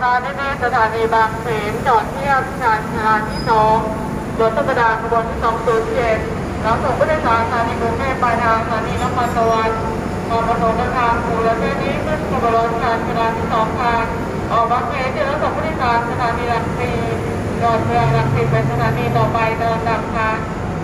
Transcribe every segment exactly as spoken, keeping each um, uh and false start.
าที่นี่สถานีบางเขนจอดเทียบชานชาลาที่สองรถธรรมดาขบวนที่สองศูนย์เจ็ดแล้วส่งผู้โดยสารสถานีกรุงเทพปลายทางสถานีนครสวรรค์ออกประสงค์เดินทางสู่ประเทศนี้ขึ้นขบวนรถชานชาลาที่สองทางออกบางเขนที่รถส่งผู้โดยสารสถานีหลักสี่ดอนเมืองหลักสี่เป็นสถานีต่อไปเดินดับทาง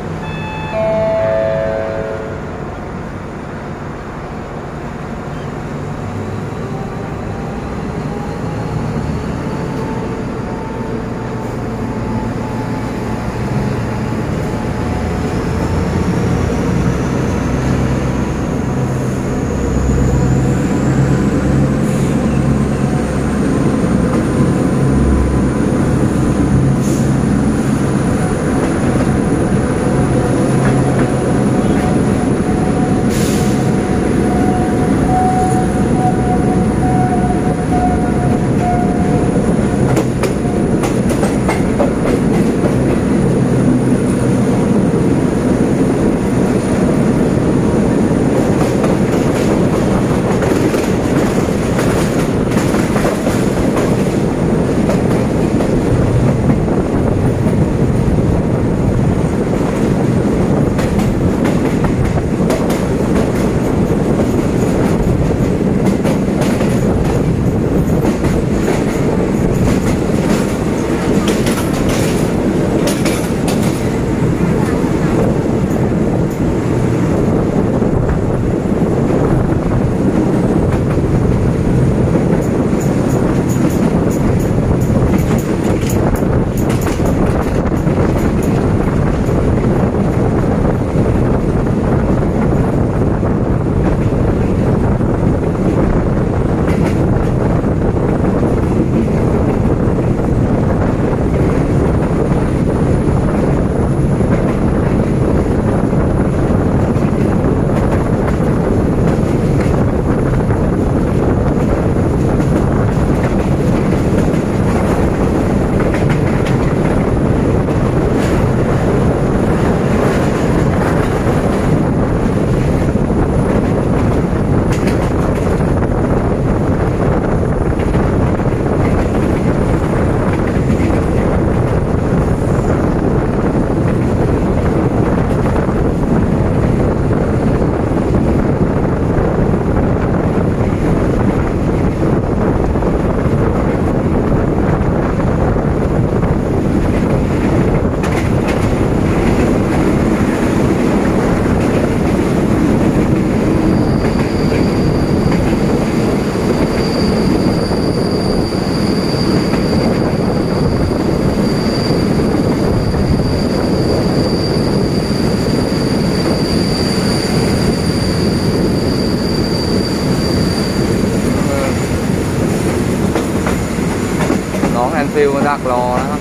แอนฟิลมาดักรอนะครับ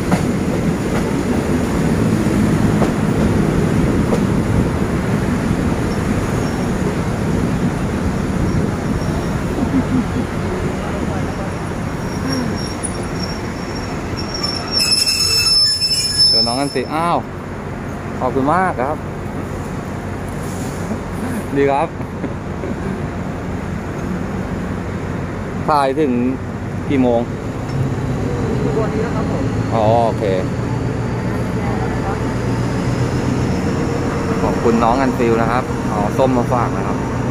เดี๋ยวน้องแอนฟิลอ้าวขอบคุณมากครับดีครับถ่ายถึงกี่โมงวันนี้นะครับผมอ๋อโอเคขอบคุณน้องแอนฟิลนะครับอ๋อส้มมาฝากนะครับ